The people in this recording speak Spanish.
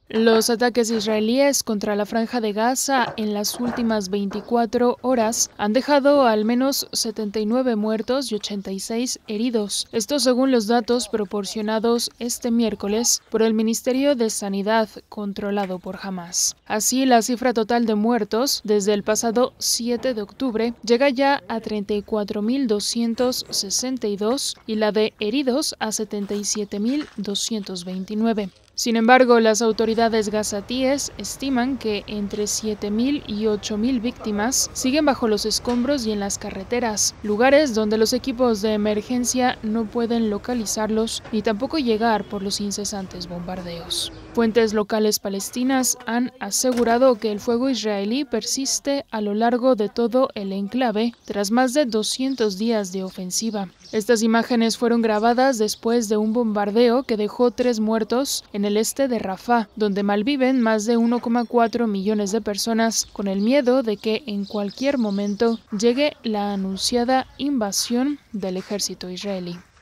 Los ataques israelíes contra la Franja de Gaza en las últimas 24 horas han dejado al menos 79 muertos y 86 heridos. Esto según los datos proporcionados este miércoles por el Ministerio de Sanidad controlado por Hamás. Así, la cifra total de muertos desde el pasado 7 de octubre llega ya a 34.262 y la de heridos a 77.229. Sin embargo, las autoridades gazatíes estiman que entre 7.000 y 8.000 víctimas siguen bajo los escombros y en las carreteras, lugares donde los equipos de emergencia no pueden localizarlos ni tampoco llegar por los incesantes bombardeos. Fuentes locales palestinas han asegurado que el fuego israelí persiste a lo largo de todo el enclave tras más de 200 días de ofensiva. Estas imágenes fueron grabadas después de un bombardeo que dejó 3 muertos en el este de Rafah, donde malviven más de 1,4 millones de personas, con el miedo de que en cualquier momento llegue la anunciada invasión del ejército israelí.